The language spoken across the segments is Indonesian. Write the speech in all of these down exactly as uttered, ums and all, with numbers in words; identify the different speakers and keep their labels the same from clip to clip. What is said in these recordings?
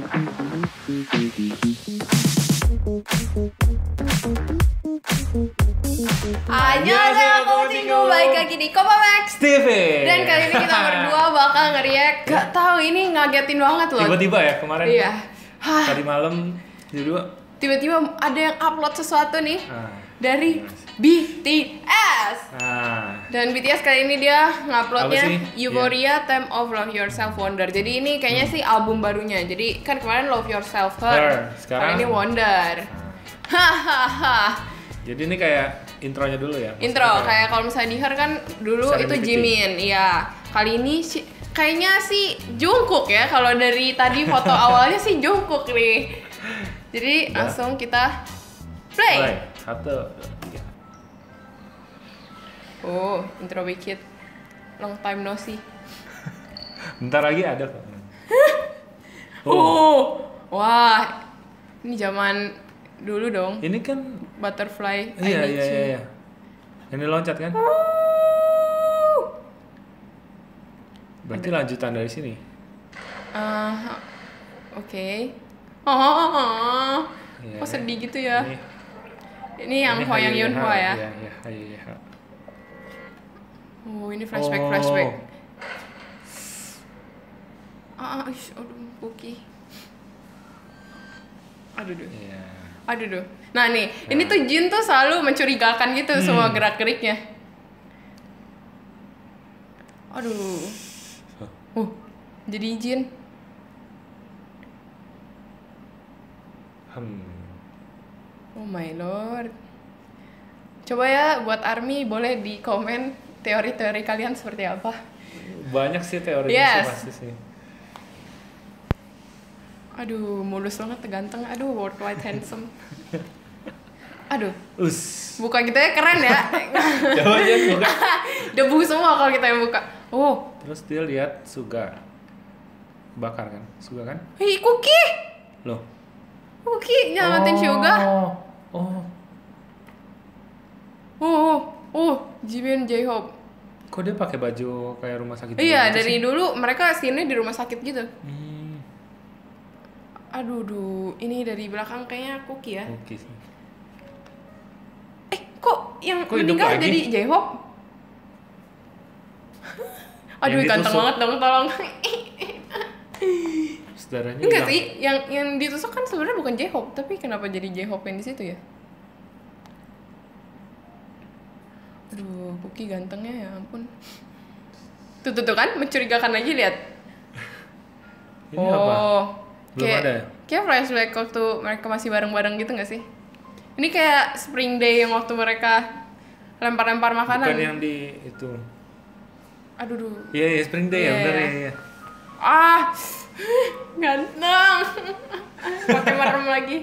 Speaker 1: Annyeonghaseyo, Komachingu, balik lagi di Kopamax
Speaker 2: T V.
Speaker 1: Dan kali ini kita berdua bakal nge-react. Gak tau, ini ngagetin banget loh.
Speaker 2: Tiba-tiba ya kemarin.
Speaker 1: Iya.
Speaker 2: Tadi malam berdua.
Speaker 1: Tiba-tiba ada yang upload sesuatu nih
Speaker 2: Ah,
Speaker 1: dari B T S.
Speaker 2: ah.
Speaker 1: Dan B T S kali ini dia
Speaker 2: Apa
Speaker 1: nguploadnya
Speaker 2: sih?
Speaker 1: Euphoria Time of Love Yourself Wonder. Jadi ini kayaknya sih album barunya. Jadi kan kemarin Love Yourself Her,
Speaker 2: Her.
Speaker 1: kali
Speaker 2: Sekarang-
Speaker 1: ini Wonder. Hahaha.
Speaker 2: Jadi ini kayak intronya dulu ya.
Speaker 1: Intro
Speaker 2: Maksudnya
Speaker 1: kayak kalau misalnya di Her kan dulu itu
Speaker 2: Serenity.
Speaker 1: Jimin, iya. Kali ini si, kayaknya sih Jungkook ya. Kalau dari tadi foto awalnya sih Jungkook nih. Jadi
Speaker 2: Udah.
Speaker 1: langsung kita play.
Speaker 2: mulai. Satu, dua, tiga.
Speaker 1: Oh, intro Wicked. Long time no see.
Speaker 2: Bentar lagi ada kok.
Speaker 1: Oh. Wah. Ini zaman dulu dong.
Speaker 2: Ini kan
Speaker 1: Butterfly. I
Speaker 2: iya
Speaker 1: Need
Speaker 2: iya
Speaker 1: You.
Speaker 2: iya. iya. Ini loncat kan?
Speaker 1: Oh.
Speaker 2: Berarti lanjutan dari sini.
Speaker 1: Ah, oke. Oh, oh, oh, oh.
Speaker 2: Iya,
Speaker 1: Kok
Speaker 2: kan?
Speaker 1: sedih gitu ya?
Speaker 2: Ini,
Speaker 1: Ini yang
Speaker 2: ini
Speaker 1: Hwa Yang
Speaker 2: Hayu
Speaker 1: Yunhwa ya.
Speaker 2: Iya iya Hayu Yeha.
Speaker 1: Oh, ini flashback
Speaker 2: Oh.
Speaker 1: flashback. Ah, ah, ish, aduh, Puki. Aduh, duh.
Speaker 2: Iya.
Speaker 1: Aduh, duh. Nah, nih,
Speaker 2: Nah.
Speaker 1: ini tuh Jin tuh selalu mencurigakan gitu
Speaker 2: Hmm.
Speaker 1: semua gerak-geriknya. Aduh. Uh, jadi Jin.
Speaker 2: Hmm.
Speaker 1: Oh my lord. Coba ya buat ARMY boleh di komen teori-teori kalian seperti apa.
Speaker 2: Banyak sih teorinya
Speaker 1: Yes.
Speaker 2: sih pasti sih.
Speaker 1: Aduh, mulus banget, ganteng. Aduh, worldwide handsome. Aduh,
Speaker 2: Us.
Speaker 1: buka gitu ya keren ya.
Speaker 2: Coba aja buka.
Speaker 1: Debu semua kalau kita yang buka. Oh,
Speaker 2: Terus dia lihat Suga bakar kan? Suga kan?
Speaker 1: hi Cookie.
Speaker 2: Loh.
Speaker 1: Cookie nyelamatin Suga.
Speaker 2: Oh. Oh.
Speaker 1: Oh, oh, oh, Jimin J-Hope.
Speaker 2: Kok dia pakai baju kayak rumah sakit?
Speaker 1: Iya,
Speaker 2: gitu
Speaker 1: dari
Speaker 2: sih?
Speaker 1: dulu mereka sini di rumah sakit gitu.
Speaker 2: Hmm.
Speaker 1: Aduh, duh, ini dari belakang kayaknya Cookie ya.
Speaker 2: Oke sih.
Speaker 1: Eh, kok yang
Speaker 2: Kok hidup
Speaker 1: meninggal
Speaker 2: lagi?
Speaker 1: jadi J-Hope? Aduh,
Speaker 2: Yang
Speaker 1: ganteng
Speaker 2: ditusuk.
Speaker 1: banget dong, tolong.
Speaker 2: Saudaranya
Speaker 1: Enggak
Speaker 2: hilang.
Speaker 1: sih, yang yang ditusuk kan sebenarnya bukan J-Hope, tapi kenapa jadi J-Hope yang di situ ya? Aduh, Cookie gantengnya ya ampun. Tuh, tuh, tuh kan, mencurigakan lagi, lihat.
Speaker 2: Ini apa? Belum
Speaker 1: kayak,
Speaker 2: ada ya?
Speaker 1: kayak flashback waktu mereka masih bareng-bareng gitu nggak sih? Ini kayak Spring Day yang waktu mereka lempar-lempar makanan.
Speaker 2: Bukan yang di itu.
Speaker 1: Aduh, duh.
Speaker 2: Iya, iya Spring Day
Speaker 1: Iya,
Speaker 2: ya, benar
Speaker 1: iya.
Speaker 2: ya, iya.
Speaker 1: Ah, ganteng. Pakai merem lagi.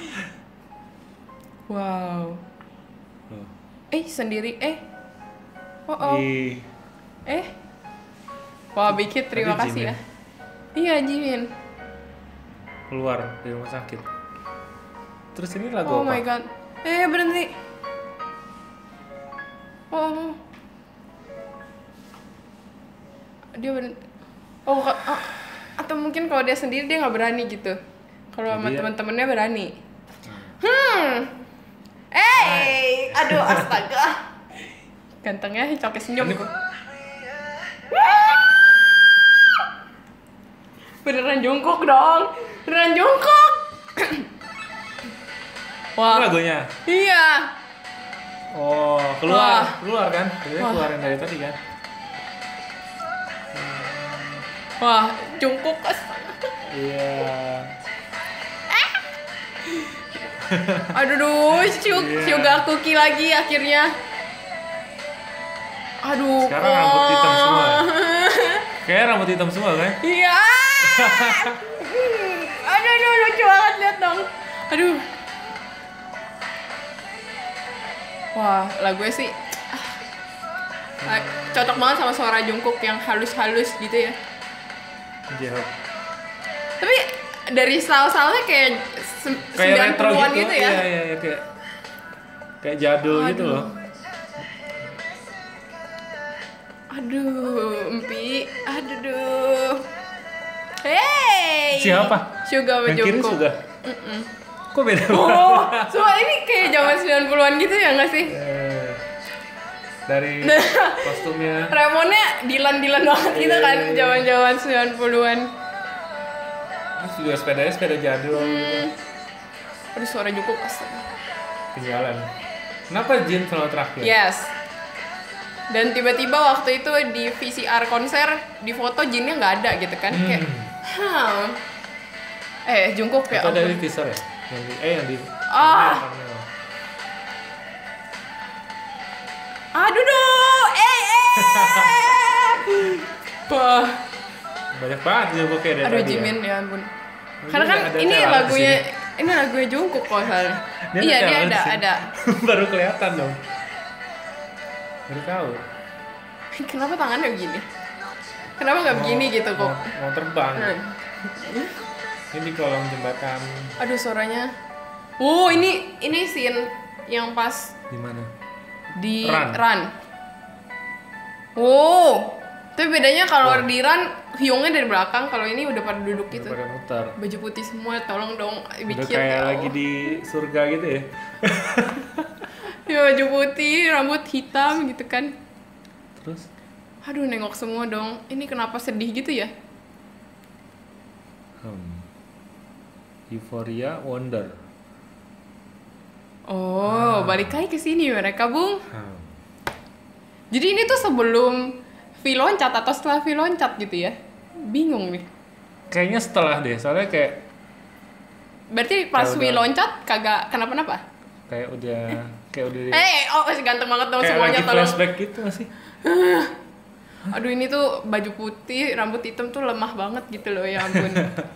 Speaker 1: Wow.
Speaker 2: Loh.
Speaker 1: Eh, sendiri. Eh. Oh, oh.
Speaker 2: Ih,
Speaker 1: Eh. Wah, Bikit, terima
Speaker 2: Tadi
Speaker 1: kasih
Speaker 2: Jimin.
Speaker 1: ya. Iya, Jimin.
Speaker 2: keluar dari rumah sakit. Terus ini lagu
Speaker 1: Oh
Speaker 2: apa?
Speaker 1: my god. Eh, berhenti. Oh. Dia berhenti. Oh, ka- ah, atau mungkin kalau dia sendiri dia nggak berani gitu. Kalau sama
Speaker 2: Jadi ya-
Speaker 1: teman-temannya berani. Hmm. Eh, aduh astaga. Gantengnya coke senyum.
Speaker 2: Ini kok
Speaker 1: Beneran jongkok dong. Beneran jongkok. Wah.
Speaker 2: lagunya?
Speaker 1: Iya.
Speaker 2: Oh, keluar,
Speaker 1: Wah.
Speaker 2: keluar kan? Jadi
Speaker 1: Wah.
Speaker 2: keluarin dari tadi kan?
Speaker 1: Wah, jongkok astaga.
Speaker 2: Iya.
Speaker 1: Aduh, duh, syug,
Speaker 2: Iya.
Speaker 1: Suga Cookie lagi akhirnya. Aduh.
Speaker 2: Sekarang rambut hitam
Speaker 1: oh.
Speaker 2: semua. Kayak rambut hitam semua kan?
Speaker 1: Iya. Aduh, aduh, lucu banget, lihat dong. Aduh. Wah, lagunya sih ah, cocok banget sama suara Jungkook yang halus-halus gitu ya.
Speaker 2: Jawab.
Speaker 1: Tapi dari style-stylenya kayak se-
Speaker 2: Kayak
Speaker 1: sembilan
Speaker 2: retro
Speaker 1: puluhan
Speaker 2: gitu,
Speaker 1: gitu ya.
Speaker 2: Iya, iya, iya, kayak kayak jadul gitu
Speaker 1: Aduh.
Speaker 2: loh.
Speaker 1: Aduh, Empi. Aduh, duh. Hey.
Speaker 2: Siapa?
Speaker 1: Suga sama
Speaker 2: Yang kiri
Speaker 1: Jungkook.
Speaker 2: Suga.
Speaker 1: Mm-mm.
Speaker 2: Kok beda?
Speaker 1: Oh, semua ini kayak zaman sembilan puluhan gitu ya nggak sih?
Speaker 2: Eh, dari kostumnya.
Speaker 1: Remonnya Dilan-Dilan banget gitu kan,
Speaker 2: Iya.
Speaker 1: zaman-zaman sembilan puluhan.
Speaker 2: Terus juga sepedanya sepeda jadul gitu.
Speaker 1: Hmm. Aduh, suara Jungkook astaga.
Speaker 2: Ketinggalan. Kenapa Jin selalu terakhir?
Speaker 1: Yes. Dan tiba-tiba waktu itu di V C R konser di foto Jinnya nggak ada gitu kan,
Speaker 2: Hmm.
Speaker 1: kayak, hmm. Eh, Jungkook ya.
Speaker 2: Itu ada
Speaker 1: ampun.
Speaker 2: di teaser ya? Yang di, eh yang di
Speaker 1: Ah.
Speaker 2: thumbnail.
Speaker 1: Aduh, duh. Eh, eh. Wah.
Speaker 2: Banyak banget Jungkook kayak dari
Speaker 1: Aduh,
Speaker 2: tadi ya.
Speaker 1: Jimin ya ampun.
Speaker 2: Ini
Speaker 1: Karena kan
Speaker 2: ada
Speaker 1: ini
Speaker 2: cara
Speaker 1: lagunya,
Speaker 2: di
Speaker 1: ini lagunya Jungkook kok salah.
Speaker 2: Dia
Speaker 1: Iya,
Speaker 2: ada
Speaker 1: dia
Speaker 2: cara
Speaker 1: ada,
Speaker 2: di sini.
Speaker 1: ada.
Speaker 2: Baru kelihatan dong. Baru tahu.
Speaker 1: Kenapa tangannya begini? Kenapa nggak
Speaker 2: Mau-
Speaker 1: begini gitu kok?
Speaker 2: Mau, mau terbang.
Speaker 1: Hmm.
Speaker 2: Ini di kolong jembatan
Speaker 1: Aduh, suaranya. Oh, ini ini scene yang pas
Speaker 2: di mana?
Speaker 1: di
Speaker 2: Run.
Speaker 1: run. Oh, tapi bedanya kalau
Speaker 2: Wah.
Speaker 1: di run Hyungnya dari belakang, kalau ini udah pada duduk gitu.
Speaker 2: Pada muter.
Speaker 1: Baju putih semua, tolong dong
Speaker 2: Udah
Speaker 1: bikin.
Speaker 2: kayak
Speaker 1: ya
Speaker 2: lagi
Speaker 1: Allah.
Speaker 2: di surga gitu ya.
Speaker 1: Ya, baju putih, rambut hitam gitu kan.
Speaker 2: Terus
Speaker 1: Aduh, nengok semua dong. Ini kenapa sedih gitu ya?
Speaker 2: hmm. Euphoria Wonder.
Speaker 1: Oh, balik lagi ke sini mereka, Bung.
Speaker 2: Hmm.
Speaker 1: Jadi ini tuh sebelum V loncat atau setelah V loncat gitu ya? Bingung nih.
Speaker 2: Kayaknya setelah deh, soalnya kayak
Speaker 1: Berarti pas
Speaker 2: Kayak
Speaker 1: V
Speaker 2: udah-
Speaker 1: loncat kagak kenapa-napa?
Speaker 2: kayak udah kayak udah
Speaker 1: Eh, oh masih ganteng banget dong
Speaker 2: kayak
Speaker 1: semuanya
Speaker 2: lagi
Speaker 1: tolong.
Speaker 2: flashback gitu masih.
Speaker 1: Aduh, ini tuh baju putih, rambut hitam tuh lemah banget gitu loh, ya ampun.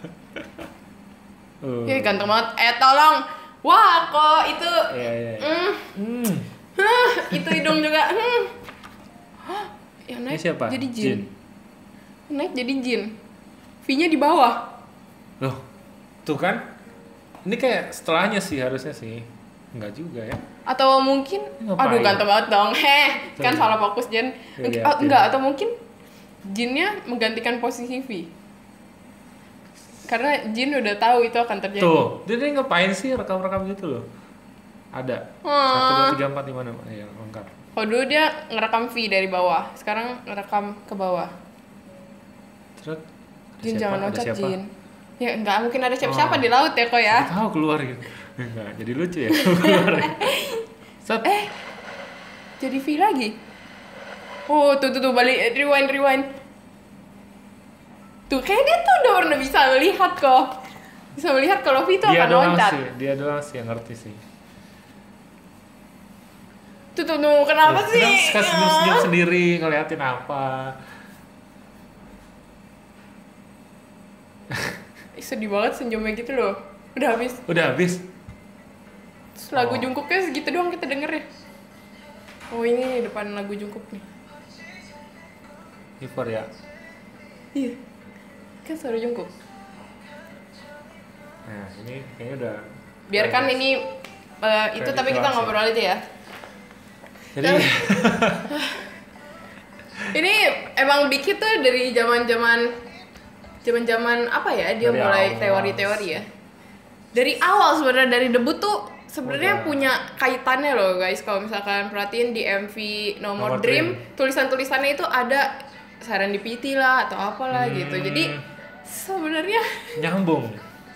Speaker 2: Uh.
Speaker 1: Ya ganteng banget. Eh, tolong. Wah, kok itu
Speaker 2: Iya iya. iya.
Speaker 1: mm,
Speaker 2: Hmm.
Speaker 1: huh, itu hidung juga. Hmm. Hah, yang
Speaker 2: Ini
Speaker 1: naik
Speaker 2: siapa?
Speaker 1: jadi
Speaker 2: Jin.
Speaker 1: Jin. Naik jadi Jin. V-nya di bawah.
Speaker 2: Loh, tuh kan? Ini kayak setelahnya sih harusnya sih. Enggak juga ya.
Speaker 1: Atau mungkin
Speaker 2: Ngapain?
Speaker 1: aduh ganteng banget dong. Heh, kan
Speaker 2: Coba.
Speaker 1: salah fokus Jin.
Speaker 2: Ya,
Speaker 1: Mungkin-
Speaker 2: lihat,
Speaker 1: oh,
Speaker 2: ya.
Speaker 1: enggak, atau mungkin Jinnya menggantikan posisi V. Karena Jin udah tahu itu akan terjadi.
Speaker 2: Tuh, dia, dia ngapain sih rekam-rekam gitu loh? Ada.
Speaker 1: Hmm.
Speaker 2: Satu, dua, tiga, empat, lima, enam. Ayo, lengkap.
Speaker 1: Kalau dulu dia ngerekam V dari bawah, sekarang ngerekam ke bawah.
Speaker 2: Terus ada
Speaker 1: Jin
Speaker 2: siapa?
Speaker 1: jangan
Speaker 2: Ada
Speaker 1: loncat
Speaker 2: siapa?
Speaker 1: Jin. Ya nggak mungkin ada siapa-siapa
Speaker 2: Oh.
Speaker 1: di laut ya kok ya.
Speaker 2: Siapa tahu keluar gitu. Enggak, jadi lucu ya. Keluar. Set.
Speaker 1: Eh, jadi V lagi. Oh, tuh tuh tuh balik rewind rewind. Tuh kayak dia tuh udah pernah bisa melihat kok. Bisa melihat kalau V itu
Speaker 2: Dia
Speaker 1: akan
Speaker 2: doang
Speaker 1: loncat.
Speaker 2: sih, dia doang sih yang ngerti sih.
Speaker 1: Tuh tuh tuh kenapa
Speaker 2: Terus,
Speaker 1: sih?
Speaker 2: Kenapa suka senyum-senyum
Speaker 1: Ya.
Speaker 2: sendiri ngeliatin apa?
Speaker 1: Ih, sedih banget senyumnya gitu loh. Udah habis.
Speaker 2: Udah habis.
Speaker 1: Terus lagu
Speaker 2: Oh.
Speaker 1: Jungkooknya segitu doang kita denger ya. Oh, ini depan lagu Jungkook nih.
Speaker 2: Euphoria.
Speaker 1: Iya. Kan suara Jungkook.
Speaker 2: Nah, ini kayaknya udah.
Speaker 1: Biarkan
Speaker 2: udah-
Speaker 1: ini eh, itu
Speaker 2: Kayak
Speaker 1: tapi kita
Speaker 2: ikhlas ya.
Speaker 1: ngobrol aja ya.
Speaker 2: Jadi
Speaker 1: Ini emang Big Hit tuh dari zaman-zaman zaman-zaman apa ya? Dia
Speaker 2: Dari
Speaker 1: mulai
Speaker 2: awal.
Speaker 1: teori-teori ya. Dari awal sebenarnya dari debut tuh sebenarnya
Speaker 2: Udah.
Speaker 1: punya kaitannya loh guys. Kalau misalkan perhatiin di M V No More
Speaker 2: Nomor
Speaker 1: Dream,
Speaker 2: Dream.
Speaker 1: tulisan-tulisannya itu ada serendipity lah atau apalah
Speaker 2: Hmm.
Speaker 1: gitu. Jadi sebenarnya
Speaker 2: nyambung.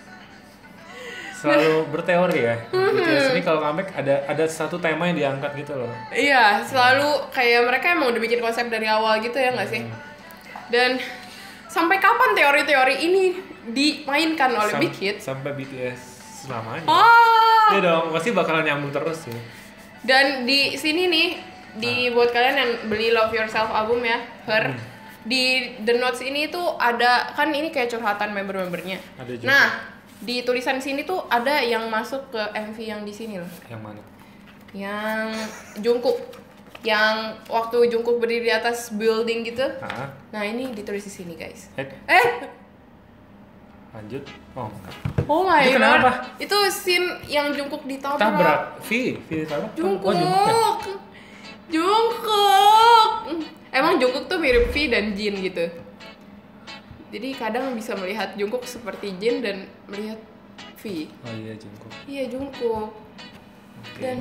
Speaker 2: Selalu berteori ya. B T S ini kalau comeback ada ada satu tema yang diangkat gitu loh.
Speaker 1: iya, selalu kayak mereka emang udah bikin konsep dari awal gitu ya nggak sih? Dan sampai kapan teori-teori ini dimainkan oleh
Speaker 2: Sam-
Speaker 1: Big Hit?
Speaker 2: Sampai B T S selamanya.
Speaker 1: Oh,
Speaker 2: Iya dong, pasti bakalan nyambung terus sih.
Speaker 1: dan di sini nih, di buat kalian yang beli Love Yourself album ya, Her,
Speaker 2: Hmm.
Speaker 1: di The Notes ini tuh ada, kan ini kayak curhatan member-membernya.
Speaker 2: Ada juga.
Speaker 1: Nah, di tulisan sini tuh ada yang masuk ke M V yang di sini loh.
Speaker 2: Yang mana?
Speaker 1: Yang Jungkook. Yang waktu Jungkook berdiri di atas building gitu.
Speaker 2: Ah,
Speaker 1: Nah, ini ditulis di sini, guys.
Speaker 2: eh,
Speaker 1: Eh,
Speaker 2: lanjut. Oh, enggak.
Speaker 1: oh my
Speaker 2: Itu
Speaker 1: god.
Speaker 2: kenapa?
Speaker 1: Itu scene yang Jungkook ditabrak.
Speaker 2: Tabrak. V, V ditabrak.
Speaker 1: Jungkook.
Speaker 2: Oh, Jungkook ya?
Speaker 1: Jungkook. Emang Jungkook tuh mirip V dan Jin gitu. Jadi kadang bisa melihat Jungkook seperti Jin dan melihat V.
Speaker 2: Oh iya Jungkook.
Speaker 1: Iya Jungkook.
Speaker 2: Okay.
Speaker 1: Dan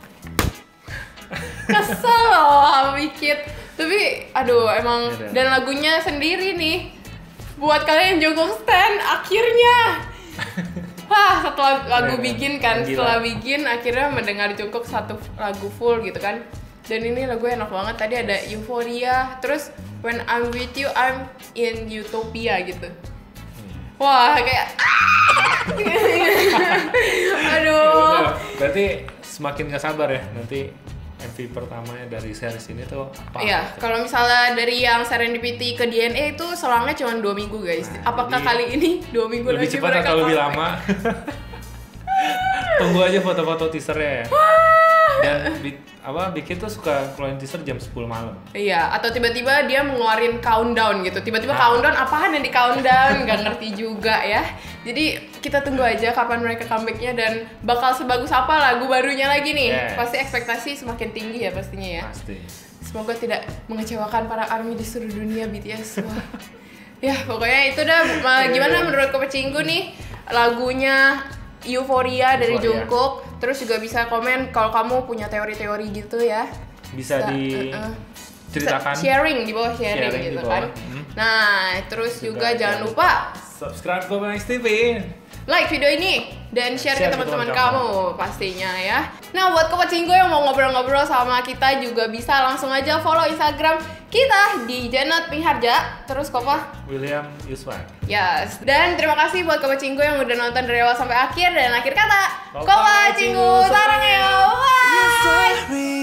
Speaker 1: kesel loh Bikit. Tapi aduh emang
Speaker 2: ya,
Speaker 1: dan lagunya sendiri nih. Buat kalian Jungkook stan akhirnya. Wah setelah lagu Begin kan, setelah Begin akhirnya mendengar Jungkook satu lagu full gitu kan. Dan ini lagu enak banget, tadi ada Euphoria, terus When I'm With You, I'm in Utopia gitu. Wah kayak aduh.
Speaker 2: Berarti semakin gak sabar ya nanti M V pertamanya dari series ini tuh apa?
Speaker 1: Iya, gitu. Kalau misalnya dari yang Serendipity ke D N A itu selangnya cuma dua minggu guys. Nah, apakah kali ini dua minggu
Speaker 2: lebih
Speaker 1: lagi
Speaker 2: cepat
Speaker 1: mereka
Speaker 2: atau lebih
Speaker 1: comeback?
Speaker 2: lama? Tunggu aja foto-foto teasernya ya. Dan bi- apa bikin tuh suka keluarin teaser jam sepuluh malam.
Speaker 1: Iya, atau tiba-tiba dia mengeluarin countdown gitu. Tiba-tiba
Speaker 2: Nah.
Speaker 1: countdown apaan yang di countdown? Gak ngerti juga ya. Jadi kita tunggu aja kapan mereka comebacknya dan bakal sebagus apa lagu barunya lagi nih.
Speaker 2: Yes.
Speaker 1: Pasti ekspektasi semakin tinggi ya pastinya ya.
Speaker 2: Pasti.
Speaker 1: Semoga tidak mengecewakan para ARMY di seluruh dunia B T S. Wah. Ya pokoknya itu dah. Ma- Gimana menurut Kopecinggu nih lagunya Euphoria dari
Speaker 2: Euphoria.
Speaker 1: Jungkook. Terus juga bisa komen kalau kamu punya teori-teori gitu ya.
Speaker 2: Bisa di
Speaker 1: uh, uh.
Speaker 2: ceritakan.
Speaker 1: Sharing di bawah sharing,
Speaker 2: Sharing di
Speaker 1: gitu
Speaker 2: bawah.
Speaker 1: kan.
Speaker 2: Hmm.
Speaker 1: Nah, terus juga,
Speaker 2: Juga
Speaker 1: jangan
Speaker 2: jangan
Speaker 1: lupa
Speaker 2: subscribe ke Bang T V.
Speaker 1: like video ini dan share,
Speaker 2: Share
Speaker 1: ke
Speaker 2: ke
Speaker 1: teman-teman
Speaker 2: teman
Speaker 1: kamu pastinya ya. Nah, buat Kopecinggu yang mau ngobrol-ngobrol sama kita juga bisa langsung aja follow Instagram kita di Janot Miharja. Terus Kopa?
Speaker 2: William Yuswan.
Speaker 1: Yes. Dan terima kasih buat Kopecinggu yang udah nonton dari awal sampai akhir dan akhir kata.
Speaker 2: Kopecinggu,
Speaker 1: Kopecinggu, sarang ya. Bye.